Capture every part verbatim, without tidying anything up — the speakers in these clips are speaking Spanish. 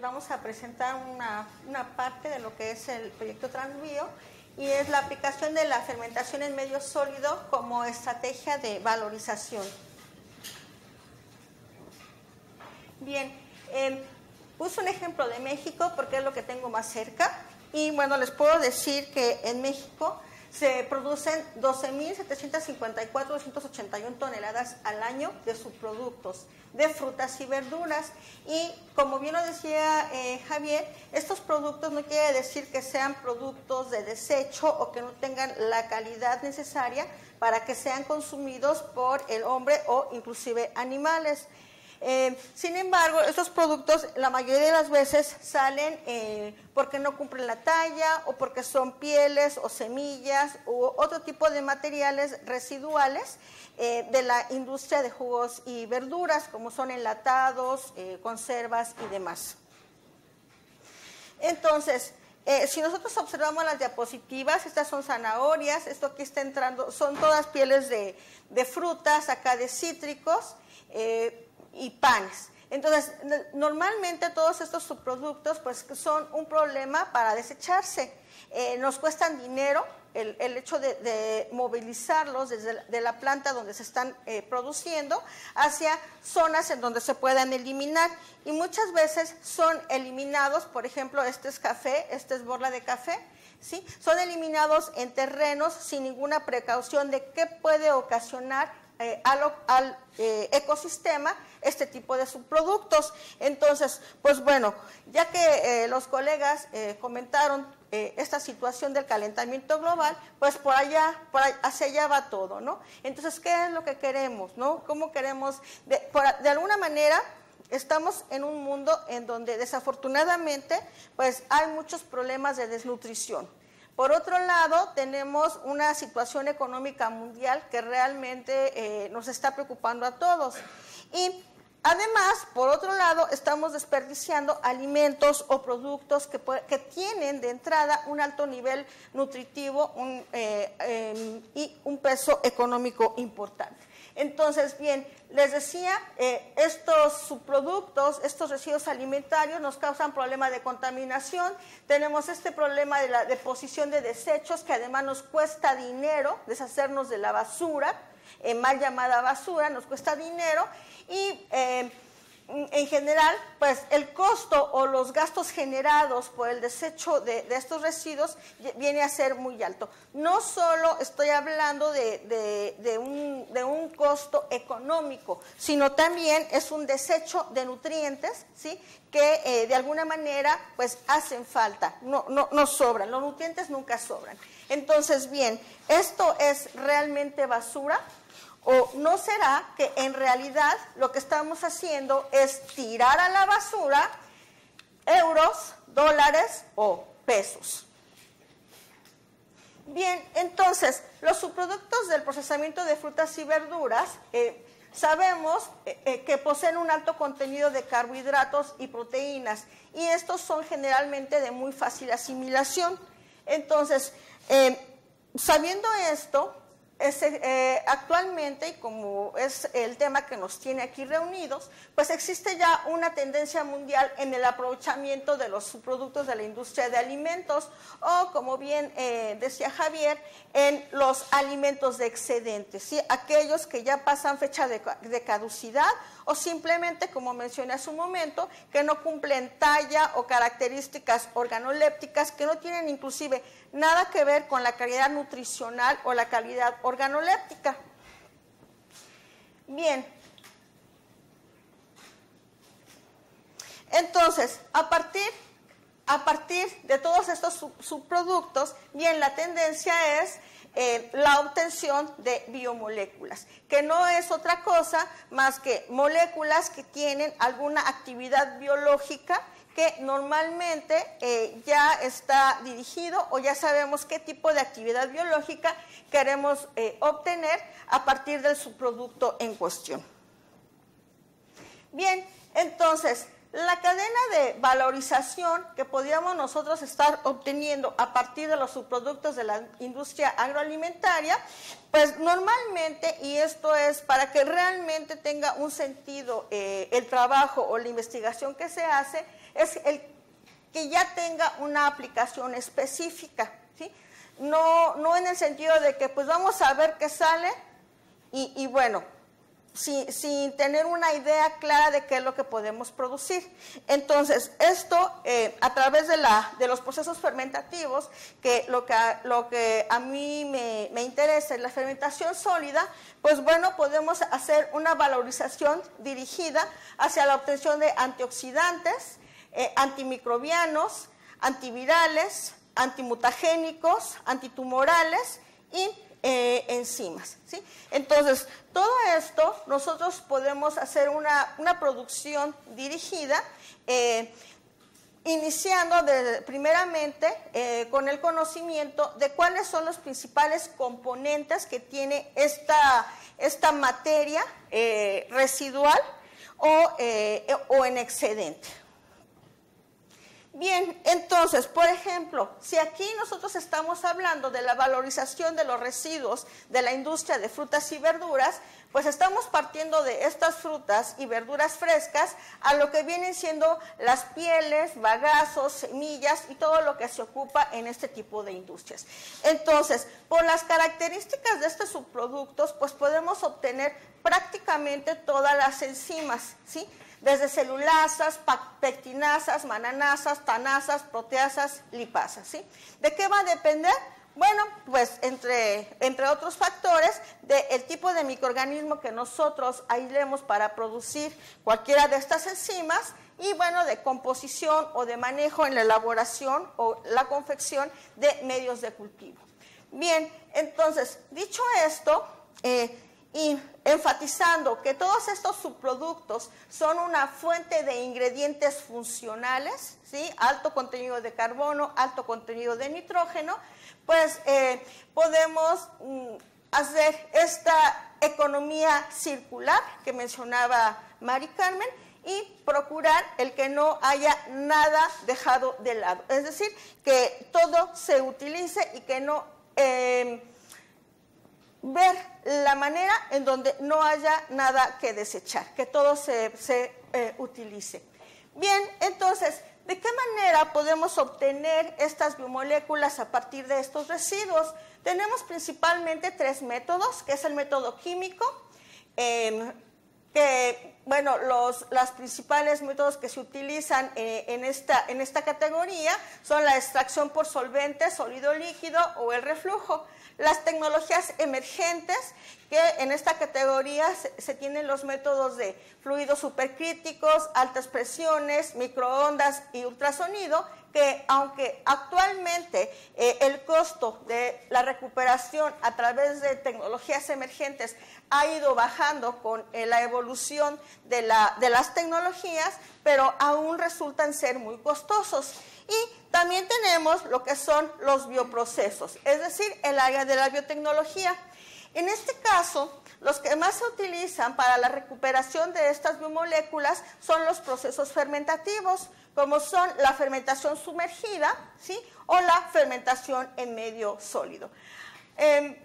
vamos a presentar una, una parte de lo que es el proyecto Transbio, y es la aplicación de la fermentación en medio sólido como estrategia de valorización. Bien, eh, puse un ejemplo de México porque es lo que tengo más cerca, y bueno, les puedo decir que en México se producen doce mil setecientos cincuenta y cuatro punto doscientos ochenta y uno toneladas al año de subproductos, de frutas y verduras. Y como bien lo decía eh, Javier, estos productos no quiere decir que sean productos de desecho o que no tengan la calidad necesaria para que sean consumidos por el hombre o inclusive animales. Eh, sin embargo, estos productos la mayoría de las veces salen eh, porque no cumplen la talla, o porque son pieles o semillas u otro tipo de materiales residuales eh, de la industria de jugos y verduras, como son enlatados, eh, conservas y demás. Entonces, eh, si nosotros observamos las diapositivas, estas son zanahorias, esto aquí está entrando, son todas pieles de, de frutas, acá de cítricos, eh, y panes. Entonces, normalmente todos estos subproductos pues son un problema para desecharse. Eh, nos cuestan dinero el, el hecho de, de movilizarlos desde la, de la planta donde se están eh, produciendo hacia zonas en donde se puedan eliminar, y muchas veces son eliminados. Por ejemplo, este es café, este es borla de café, ¿sí? Son eliminados en terrenos sin ninguna precaución de qué puede ocasionar Eh, al, al eh, ecosistema este tipo de subproductos. Entonces, pues bueno, ya que eh, los colegas eh, comentaron eh, esta situación del calentamiento global, pues por allá, por allá, hacia allá va todo, ¿no? Entonces, ¿qué es lo que queremos, no? ¿Cómo queremos? De, por, de alguna manera, estamos en un mundo en donde desafortunadamente, pues hay muchos problemas de desnutrición. Por otro lado, tenemos una situación económica mundial que realmente eh, nos está preocupando a todos. Y además, por otro lado, estamos desperdiciando alimentos o productos que, que tienen de entrada un alto nivel nutritivo un, eh, eh, y un peso económico importante. Entonces, bien, les decía, eh, estos subproductos, estos residuos alimentarios nos causan problemas de contaminación. Tenemos este problema de la deposición de desechos, que además nos cuesta dinero deshacernos de la basura, eh, mal llamada basura, nos cuesta dinero, y eh, en general, pues el costo o los gastos generados por el desecho de, de estos residuos viene a ser muy alto. No solo estoy hablando de, de, de, un, de un costo económico, sino también es un desecho de nutrientes, ¿sí? Que eh, de alguna manera pues hacen falta, no, no, no sobran, los nutrientes nunca sobran. Entonces, bien, ¿esto es realmente basura? ¿O no será que en realidad lo que estamos haciendo es tirar a la basura euros, dólares o pesos? Bien, entonces, los subproductos del procesamiento de frutas y verduras, eh, sabemos eh, eh, que poseen un alto contenido de carbohidratos y proteínas, y estos son generalmente de muy fácil asimilación. Entonces, eh, sabiendo esto, Es, eh, actualmente, y como es el tema que nos tiene aquí reunidos, pues existe ya una tendencia mundial en el aprovechamiento de los subproductos de la industria de alimentos, o como bien eh, decía Javier, en los alimentos de excedentes, ¿sí? Aquellos que ya pasan fecha de, de caducidad, o simplemente, como mencioné hace un momento, que no cumplen talla o características organolépticas, que no tienen inclusive nada que ver con la calidad nutricional o la calidad organoléptica. Bien, entonces, a partir, a partir de todos estos sub, subproductos, bien, la tendencia es eh, la obtención de biomoléculas, que no es otra cosa más que moléculas que tienen alguna actividad biológica que normalmente eh, ya está dirigido, o ya sabemos qué tipo de actividad biológica queremos eh, obtener a partir del subproducto en cuestión. Bien, entonces, la cadena de valorización que podríamos nosotros estar obteniendo a partir de los subproductos de la industria agroalimentaria, pues normalmente, y esto es para que realmente tenga un sentido eh, el trabajo o la investigación que se hace, es el que ya tenga una aplicación específica, ¿sí? No, no en el sentido de que pues vamos a ver qué sale y, y bueno, sin, sin tener una idea clara de qué es lo que podemos producir. Entonces, esto eh, a través de, la, de los procesos fermentativos, que lo que, lo que a mí me, me interesa es la fermentación sólida, pues bueno, podemos hacer una valorización dirigida hacia la obtención de antioxidantes, eh, antimicrobianos, antivirales, antimutagénicos, antitumorales y eh, enzimas, ¿sí? Entonces, todo esto nosotros podemos hacer una, una producción dirigida, eh, iniciando de, primeramente eh, con el conocimiento de cuáles son los principales componentes que tiene esta, esta materia eh, residual o, eh, o en excedente. Bien, entonces, por ejemplo, si aquí nosotros estamos hablando de la valorización de los residuos de la industria de frutas y verduras, pues estamos partiendo de estas frutas y verduras frescas a lo que vienen siendo las pieles, bagazos, semillas y todo lo que se ocupa en este tipo de industrias. Entonces, por las características de estos subproductos, pues podemos obtener prácticamente todas las enzimas, ¿sí? Desde celulasas, pectinasas, mananasas, tanasas, proteasas, lipasas, ¿sí? ¿De qué va a depender? Bueno, pues entre, entre otros factores, del tipo de microorganismo que nosotros aislemos para producir cualquiera de estas enzimas y, bueno, de composición o de manejo en la elaboración o la confección de medios de cultivo. Bien, entonces, dicho esto, eh, y enfatizando que todos estos subproductos son una fuente de ingredientes funcionales, ¿sí? Alto contenido de carbono, alto contenido de nitrógeno, pues eh, podemos mm, hacer esta economía circular que mencionaba Mari Carmen y procurar el que no haya nada dejado de lado, es decir, que todo se utilice y que no... Eh, ver la manera en donde no haya nada que desechar, que todo se, se eh, utilice. Bien, entonces, ¿de qué manera podemos obtener estas biomoléculas a partir de estos residuos? Tenemos principalmente tres métodos, que es el método químico, eh, que, bueno, los las principales métodos que se utilizan eh, en, esta, en esta categoría son la extracción por solvente, sólido líquido o el reflujo. Las tecnologías emergentes, que en esta categoría se, se tienen los métodos de fluidos supercríticos, altas presiones, microondas y ultrasonido, que aunque actualmente eh, el costo de la recuperación a través de tecnologías emergentes ha ido bajando con eh, la evolución de, la, de las tecnologías, pero aún resultan ser muy costosos. Y también tenemos lo que son los bioprocesos, es decir, el área de la biotecnología. En este caso, los que más se utilizan para la recuperación de estas biomoléculas son los procesos fermentativos, como son la fermentación sumergida, ¿sí? O la fermentación en medio sólido. Eh,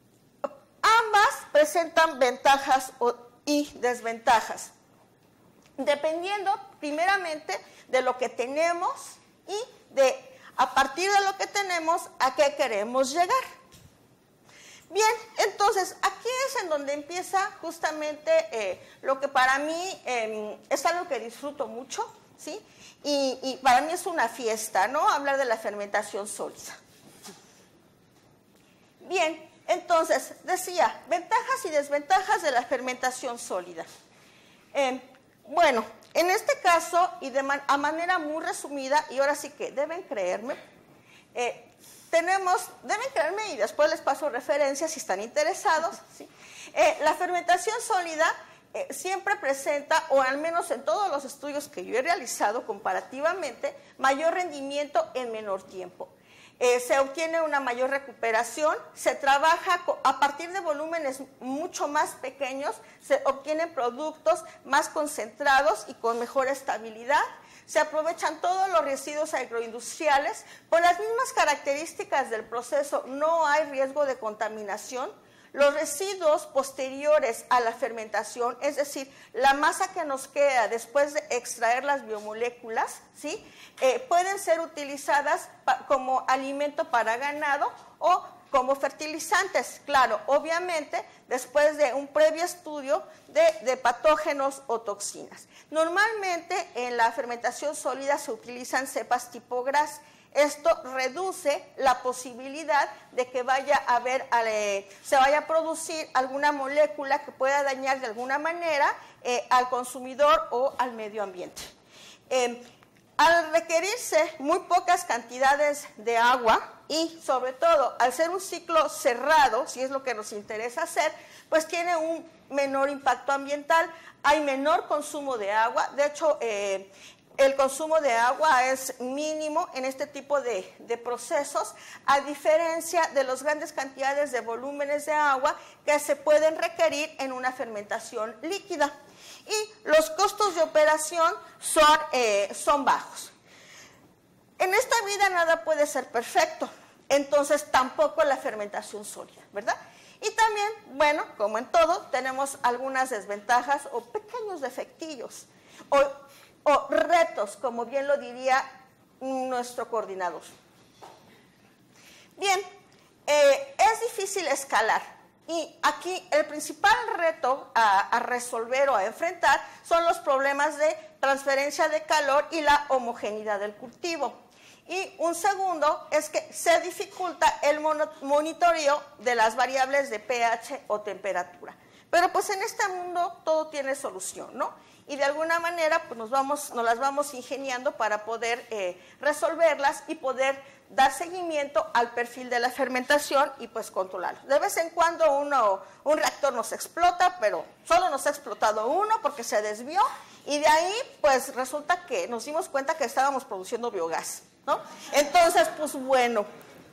ambas presentan ventajas y desventajas, dependiendo primeramente de lo que tenemos y de, a partir de lo que tenemos, a qué queremos llegar. Bien, entonces, aquí es en donde empieza justamente eh, lo que para mí eh, es algo que disfruto mucho, ¿sí? Y, y para mí es una fiesta, ¿no? Hablar de la fermentación sólida. Bien, entonces, decía, ventajas y desventajas de la fermentación sólida. Eh, bueno, en este caso, y de man a manera muy resumida, y ahora sí que deben creerme, eh, tenemos, deben creerme y después les paso referencias si están interesados, ¿sí? Eh, la fermentación sólida eh, siempre presenta, o al menos en todos los estudios que yo he realizado comparativamente, mayor rendimiento en menor tiempo. Eh, se obtiene una mayor recuperación, se trabaja a partir de volúmenes mucho más pequeños, se obtienen productos más concentrados y con mejor estabilidad, se aprovechan todos los residuos agroindustriales, por las mismas características del proceso no hay riesgo de contaminación, Los residuos posteriores a la fermentación, es decir, la masa que nos queda después de extraer las biomoléculas, ¿sí? eh, pueden ser utilizadas como alimento para ganado o como fertilizantes, claro, obviamente después de un previo estudio de, de patógenos o toxinas. Normalmente en la fermentación sólida se utilizan cepas tipo Gras. Esto reduce la posibilidad de que vaya a haber, eh, se vaya a producir alguna molécula que pueda dañar de alguna manera eh, al consumidor o al medio ambiente. Eh, al requerirse muy pocas cantidades de agua y sobre todo al ser un ciclo cerrado, si es lo que nos interesa hacer, pues tiene un menor impacto ambiental, hay menor consumo de agua, de hecho eh, el consumo de agua es mínimo en este tipo de, de procesos, a diferencia de las grandes cantidades de volúmenes de agua que se pueden requerir en una fermentación líquida. Y los costos de operación son, eh, son bajos. En esta vida nada puede ser perfecto, entonces tampoco la fermentación sólida, ¿verdad? Y también, bueno, como en todo, tenemos algunas desventajas o pequeños defectillos, o o retos, como bien lo diría nuestro coordinador. Bien, eh, es difícil escalar y aquí el principal reto a, a resolver o a enfrentar son los problemas de transferencia de calor y la homogeneidad del cultivo. Y un segundo es que se dificulta el monitoreo de las variables de pH o temperatura. Pero pues en este mundo todo tiene solución, ¿no? Y de alguna manera pues nos, vamos, nos las vamos ingeniando para poder eh, resolverlas y poder dar seguimiento al perfil de la fermentación y pues controlarlo. De vez en cuando uno, un reactor nos explota, pero solo nos ha explotado uno porque se desvió y de ahí pues resulta que nos dimos cuenta que estábamos produciendo biogás, ¿no? Entonces pues bueno,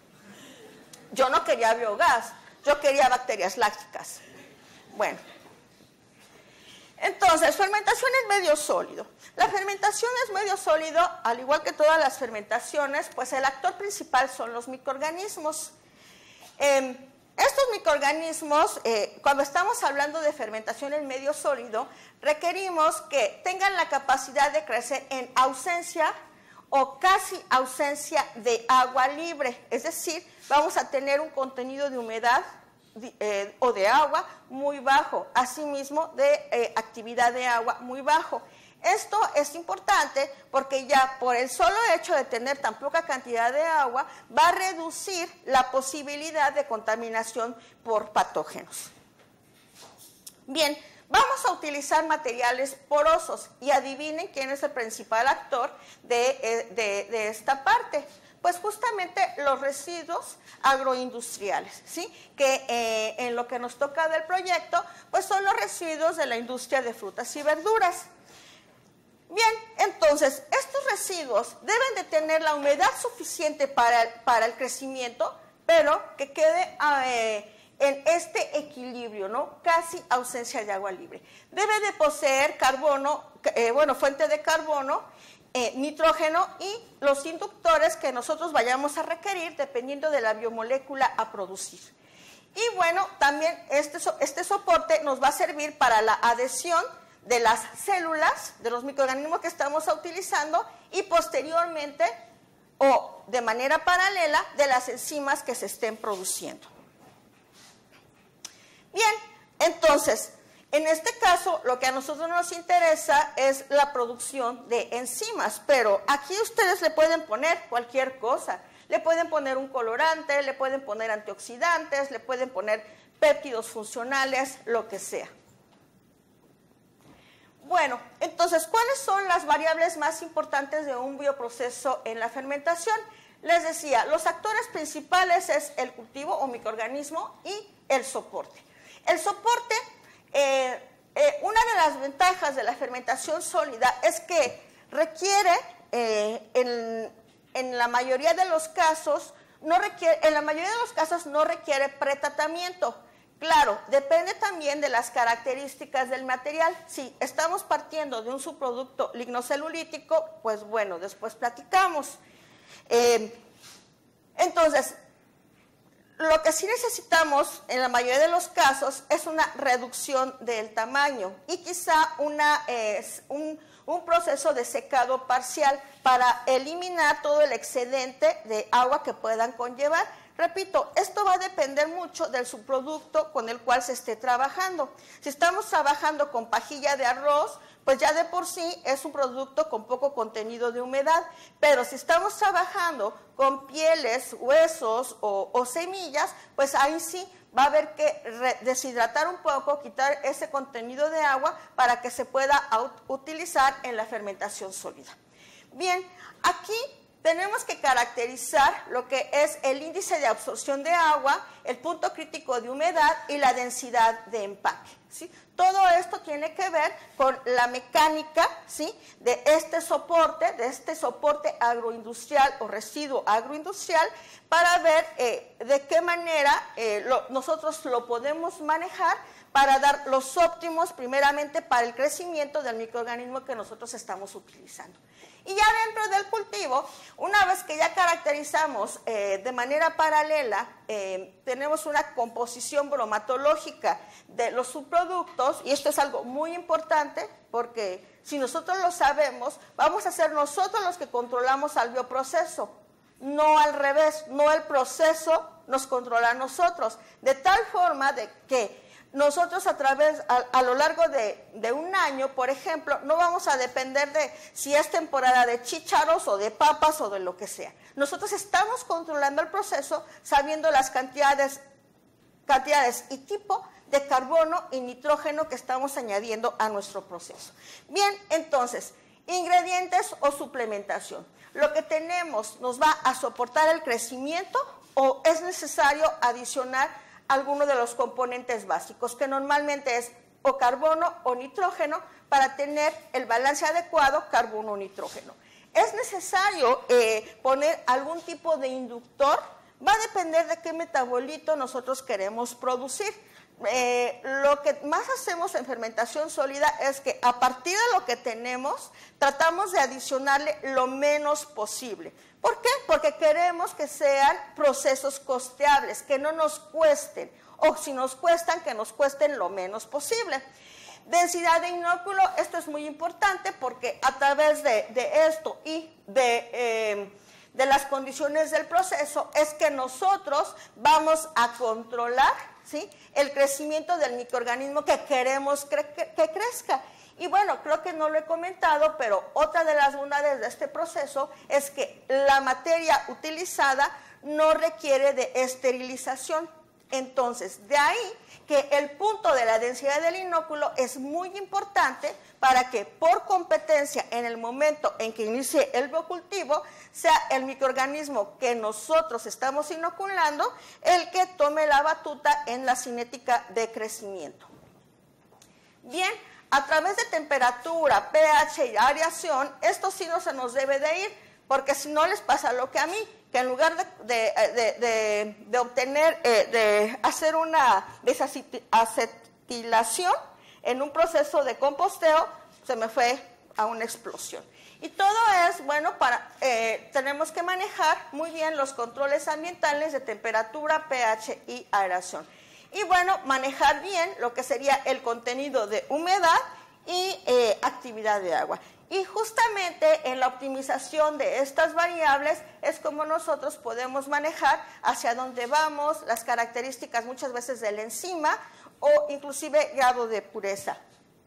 yo no quería biogás, yo quería bacterias lácticas. Bueno. Entonces, fermentación es medio sólido. La fermentación es medio sólido, al igual que todas las fermentaciones, pues el actor principal son los microorganismos. Eh, estos microorganismos, eh, cuando estamos hablando de fermentación en medio sólido, requerimos que tengan la capacidad de crecer en ausencia o casi ausencia de agua libre. Es decir, vamos a tener un contenido de humedad Eh, o de agua muy bajo, asimismo de eh, actividad de agua muy bajo. Esto es importante porque ya por el solo hecho de tener tan poca cantidad de agua va a reducir la posibilidad de contaminación por patógenos. Bien, vamos a utilizar materiales porosos y adivinen quién es el principal actor de, de, de esta parte. Pues justamente los residuos agroindustriales, ¿sí? Que eh, en lo que nos toca del proyecto, pues son los residuos de la industria de frutas y verduras. Bien, entonces, estos residuos deben de tener la humedad suficiente para, para el crecimiento, pero que quede eh, en este equilibrio, ¿no? Casi ausencia de agua libre. Debe de poseer carbono, eh, bueno, fuente de carbono, Eh, nitrógeno y los inductores que nosotros vayamos a requerir dependiendo de la biomolécula a producir. Y bueno, también este, este soporte nos va a servir para la adhesión de las células, de los microorganismos que estamos utilizando y posteriormente o de manera paralela de las enzimas que se estén produciendo. Bien, entonces, en este caso, lo que a nosotros nos interesa es la producción de enzimas, pero aquí ustedes le pueden poner cualquier cosa. Le pueden poner un colorante, le pueden poner antioxidantes, le pueden poner péptidos funcionales, lo que sea. Bueno, entonces, ¿cuáles son las variables más importantes de un bioproceso en la fermentación? Les decía, los actores principales es el cultivo o microorganismo y el soporte. El soporte... Eh, eh, una de las ventajas de la fermentación sólida es que requiere, eh, en, en la mayoría de los casos, no requiere, en la mayoría de los casos no requiere pretratamiento. Claro, depende también de las características del material. Si estamos partiendo de un subproducto lignocelulítico, pues bueno, después platicamos. Eh, entonces, Lo que sí necesitamos en la mayoría de los casos es una reducción del tamaño y quizá una, eh, un, un proceso de secado parcial para eliminar todo el excedente de agua que puedan conllevar. Repito, esto va a depender mucho del subproducto con el cual se esté trabajando. Si estamos trabajando con pajilla de arroz, pues ya de por sí es un producto con poco contenido de humedad, pero si estamos trabajando con pieles, huesos o, o semillas, pues ahí sí va a haber que deshidratar un poco, quitar ese contenido de agua para que se pueda utilizar en la fermentación sólida. Bien, aquí tenemos que caracterizar lo que es el índice de absorción de agua, el punto crítico de humedad y la densidad de empaque, ¿sí? Todo esto tiene que ver con la mecánica, ¿sí?, de este soporte, de este soporte agroindustrial o residuo agroindustrial, para ver eh, de qué manera eh, lo, nosotros lo podemos manejar para dar los óptimos, primeramente, para el crecimiento del microorganismo que nosotros estamos utilizando. Y ya dentro del cultivo, una vez que ya caracterizamos eh, de manera paralela, eh, tenemos una composición bromatológica de los subproductos, y esto es algo muy importante porque si nosotros lo sabemos, vamos a ser nosotros los que controlamos al bioproceso, no al revés, no el proceso nos controla a nosotros, de tal forma de que nosotros a través, a, a lo largo de, de un año, por ejemplo, no vamos a depender de si es temporada de chícharos o de papas o de lo que sea. Nosotros estamos controlando el proceso sabiendo las cantidades, cantidades y tipo de carbono y nitrógeno que estamos añadiendo a nuestro proceso. Bien, entonces, ingredientes o suplementación. Lo que tenemos nos va a soportar el crecimiento o es necesario adicionar alguno de los componentes básicos, que normalmente es o carbono o nitrógeno, para tener el balance adecuado carbono-nitrógeno. ¿Es necesario eh, poner algún tipo de inductor? Va a depender de qué metabolito nosotros queremos producir. Eh, lo que más hacemos en fermentación sólida es que a partir de lo que tenemos, tratamos de adicionarle lo menos posible. ¿Por qué? Porque queremos que sean procesos costeables, que no nos cuesten, o si nos cuestan, que nos cuesten lo menos posible. Densidad de inóculo, esto es muy importante porque a través de, de esto y de, eh, de las condiciones del proceso es que nosotros vamos a controlar, ¿sí?, el crecimiento del microorganismo que queremos cre que, que crezca. Y bueno, creo que no lo he comentado, pero otra de las bondades de este proceso es que la materia utilizada no requiere de esterilización. Entonces, de ahí que el punto de la densidad del inóculo es muy importante para que por competencia en el momento en que inicie el biocultivo sea el microorganismo que nosotros estamos inoculando el que tome la batuta en la cinética de crecimiento. Bien, a través de temperatura, pH y aireación, esto sí no se nos debe de ir, porque si no les pasa lo que a mí, que en lugar de, de, de, de, de obtener, eh, de hacer una desacetilación en un proceso de composteo, se me fue a una explosión. Y todo es, bueno, para eh, tenemos que manejar muy bien los controles ambientales de temperatura, pH y aireación. Y bueno, manejar bien lo que sería el contenido de humedad y eh, actividad de agua. Y justamente en la optimización de estas variables es como nosotros podemos manejar hacia dónde vamos, las características muchas veces de la enzima o inclusive grado de pureza.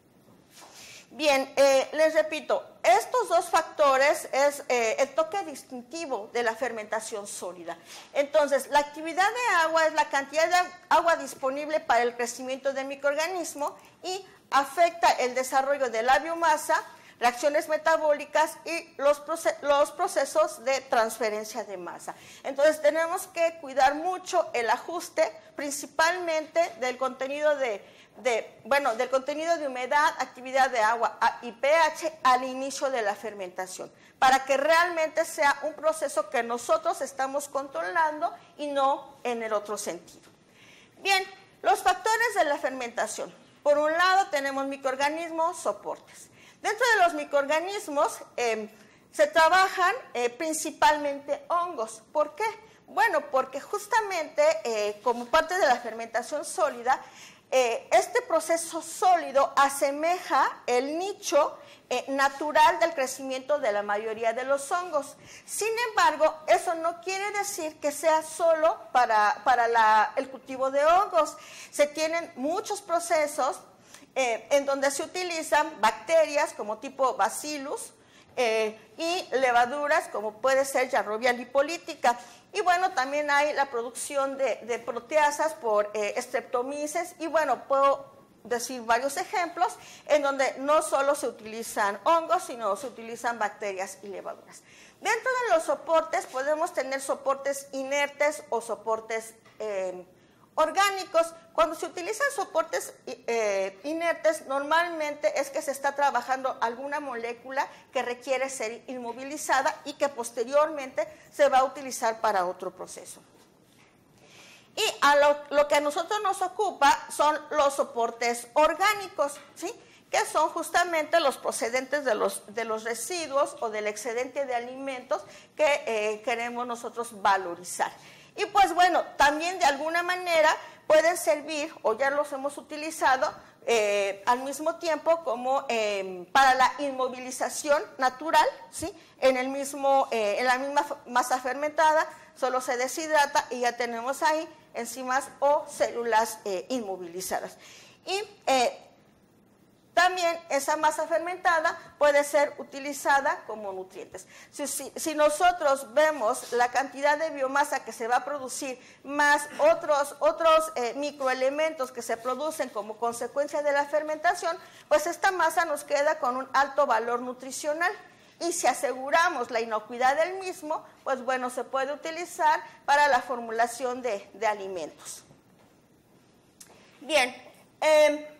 Bien, eh, les repito, estos dos factores es eh, el toque distintivo de la fermentación sólida. Entonces, la actividad de agua es la cantidad de agua disponible para el crecimiento del microorganismo y afecta el desarrollo de la biomasa, reacciones metabólicas y los, proces los procesos de transferencia de masa. Entonces tenemos que cuidar mucho el ajuste, principalmente del contenido de, de, bueno, del contenido de humedad, actividad de agua y pH al inicio de la fermentación, para que realmente sea un proceso que nosotros estamos controlando y no en el otro sentido. Bien, los factores de la fermentación. Por un lado tenemos microorganismos, soportes. Dentro de los microorganismos eh, se trabajan eh, principalmente hongos. ¿Por qué? Bueno, porque justamente eh, como parte de la fermentación sólida, eh, este proceso sólido asemeja el nicho eh, natural del crecimiento de la mayoría de los hongos. Sin embargo, eso no quiere decir que sea solo para, para la, el cultivo de hongos. Se tienen muchos procesos eh, en donde se utilizan bacterias como tipo Bacillus, Eh, y levaduras como puede ser Yarrovia lipolítica. Y bueno, también hay la producción de, de proteasas por eh, Streptomyces, y bueno, puedo decir varios ejemplos en donde no solo se utilizan hongos, sino se utilizan bacterias y levaduras. Dentro de los soportes podemos tener soportes inertes o soportes eh, orgánicos. Cuando se utilizan soportes eh, inertes, normalmente es que se está trabajando alguna molécula que requiere ser inmovilizada y que posteriormente se va a utilizar para otro proceso. Y a lo, lo que a nosotros nos ocupa son los soportes orgánicos, ¿sí?, que son justamente los procedentes de los, de los residuos o del excedente de alimentos que eh, queremos nosotros valorizar. Y pues bueno, también de alguna manera pueden servir, o ya los hemos utilizado eh, al mismo tiempo como eh, para la inmovilización natural, ¿sí?, en, el mismo, eh, en la misma masa fermentada, solo se deshidrata y ya tenemos ahí enzimas o células eh, inmovilizadas. Y eh, también esa masa fermentada puede ser utilizada como nutrientes. Si, si, si nosotros vemos la cantidad de biomasa que se va a producir, más otros, otros eh, microelementos que se producen como consecuencia de la fermentación, pues esta masa nos queda con un alto valor nutricional. Y si aseguramos la inocuidad del mismo, pues bueno, se puede utilizar para la formulación de, de alimentos. Bien, eh,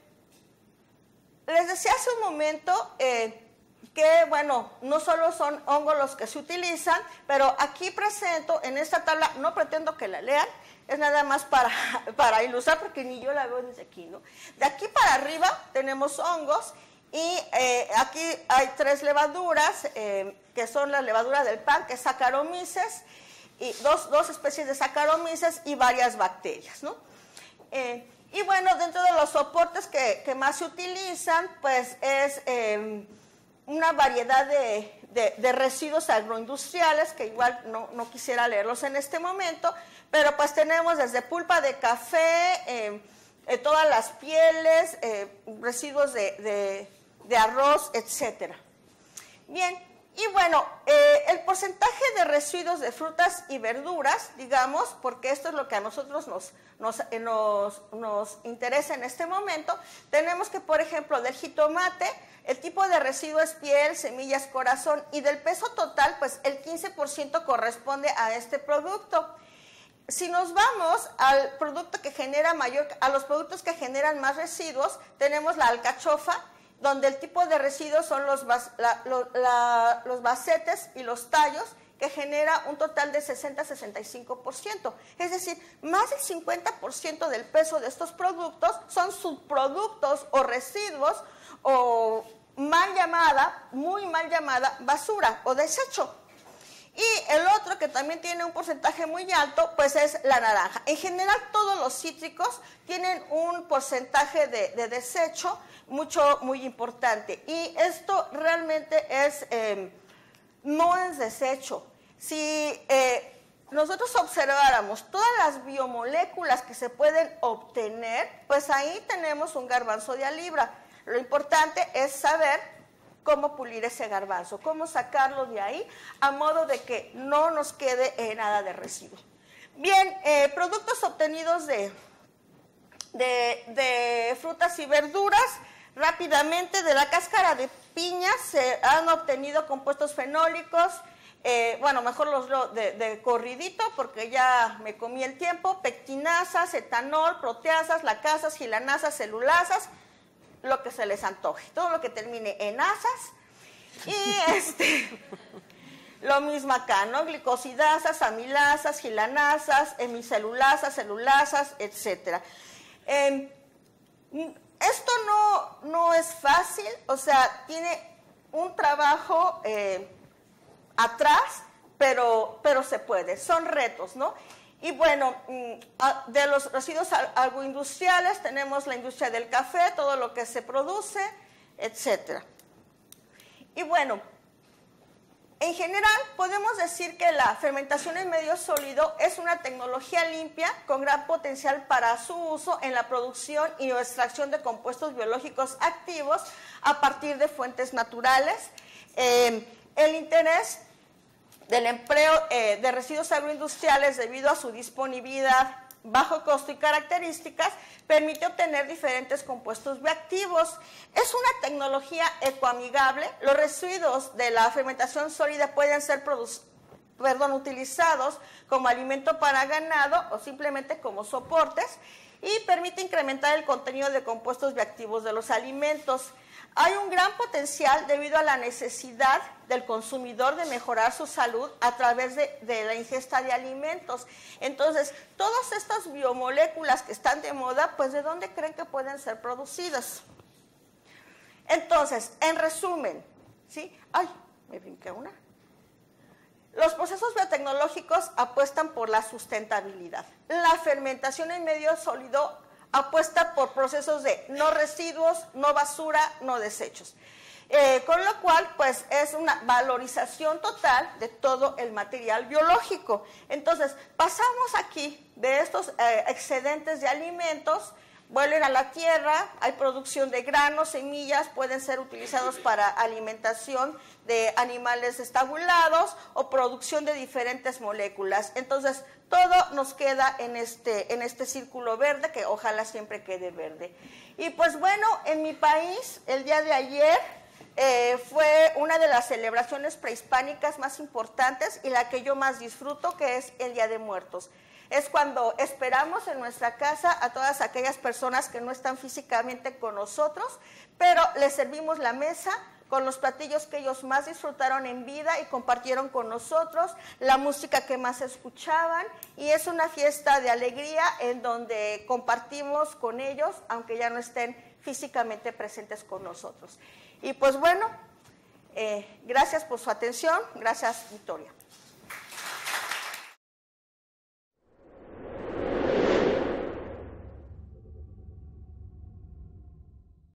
les decía hace un momento eh, que, bueno, no solo son hongos los que se utilizan, pero aquí presento en esta tabla, no pretendo que la lean, es nada más para, para ilustrar, porque ni yo la veo desde aquí, ¿no? De aquí para arriba tenemos hongos, y eh, aquí hay tres levaduras, eh, que son la levadura del pan, que es Saccharomyces, y dos, dos especies de Saccharomyces y varias bacterias, ¿no? Eh, Y bueno, dentro de los soportes que, que más se utilizan, pues es eh, una variedad de, de, de residuos agroindustriales, que igual no, no quisiera leerlos en este momento, pero pues tenemos desde pulpa de café, eh, eh, todas las pieles, eh, residuos de, de, de arroz, etcétera. Bien. Y bueno, eh, el porcentaje de residuos de frutas y verduras, digamos, porque esto es lo que a nosotros nos, nos, eh, nos, nos interesa en este momento, tenemos que, por ejemplo, del jitomate, el tipo de residuo es piel, semillas, corazón, y del peso total, pues el quince por ciento corresponde a este producto. Si nos vamos al producto que genera mayor, a los productos que generan más residuos, tenemos la alcachofa, donde el tipo de residuos son los, bas, la, lo, la, los basetes y los tallos, que genera un total de sesenta a sesenta y cinco por ciento. Es decir, más del cincuenta por ciento del peso de estos productos son subproductos o residuos o mal llamada, muy mal llamada basura o desecho. Y el otro que también tiene un porcentaje muy alto, pues es la naranja. En general, todos los cítricos tienen un porcentaje de, de desecho mucho, muy importante. Y esto realmente es, eh, no es desecho. Si eh, nosotros observáramos todas las biomoléculas que se pueden obtener, pues ahí tenemos un garbanzo de a libra. Lo importante es saber cómo pulir ese garbanzo, cómo sacarlo de ahí, a modo de que no nos quede eh, nada de residuo. Bien, eh, productos obtenidos de, de, de frutas y verduras. Rápidamente, de la cáscara de piña se han obtenido compuestos fenólicos, eh, bueno, mejor los de, de corridito porque ya me comí el tiempo, pectinasas, etanol, proteasas, lacasas, gilanasas, celulasas, lo que se les antoje, todo lo que termine en asas, y este, lo mismo acá, ¿no? Glicosidasas, amilasas, gilanasas, hemicelulasas, celulasas, etcétera. Eh, esto no, no es fácil, o sea, tiene un trabajo eh, atrás, pero, pero se puede, son retos, ¿no? Y bueno, de los residuos agroindustriales tenemos la industria del café, todo lo que se produce, etcétera. Y bueno, en general podemos decir que la fermentación en medio sólido es una tecnología limpia con gran potencial para su uso en la producción y o extracción de compuestos biológicos activos a partir de fuentes naturales. Eh, el interés del empleo eh, de residuos agroindustriales debido a su disponibilidad, bajo costo y características, permite obtener diferentes compuestos bioactivos. Es una tecnología ecoamigable. Los residuos de la fermentación sólida pueden ser perdón, utilizados como alimento para ganado o simplemente como soportes y permite incrementar el contenido de compuestos bioactivos de los alimentos. Hay un gran potencial debido a la necesidad del consumidor de mejorar su salud a través de, de la ingesta de alimentos. Entonces, todas estas biomoléculas que están de moda, pues ¿de dónde creen que pueden ser producidas? Entonces, en resumen, ¿sí? Ay, me brinqué una. Los procesos biotecnológicos apuestan por la sustentabilidad. La fermentación en medio sólido apuesta por procesos de no residuos, no basura, no desechos. Eh, con lo cual, pues, es una valorización total de todo el material biológico. Entonces, pasamos aquí de estos eh, excedentes de alimentos, vuelven a la tierra, hay producción de granos, semillas, pueden ser utilizados para alimentación de animales estabulados o producción de diferentes moléculas. Entonces, todo nos queda en este, en este círculo verde, que ojalá siempre quede verde. Y pues bueno, en mi país, el día de ayer eh, fue una de las celebraciones prehispánicas más importantes y la que yo más disfruto, que es el Día de Muertos. Es cuando esperamos en nuestra casa a todas aquellas personas que no están físicamente con nosotros, pero les servimos la mesa con los platillos que ellos más disfrutaron en vida y compartieron con nosotros, la música que más escuchaban, y es una fiesta de alegría en donde compartimos con ellos, aunque ya no estén físicamente presentes con nosotros. Y pues bueno, eh, gracias por su atención, gracias Victoria.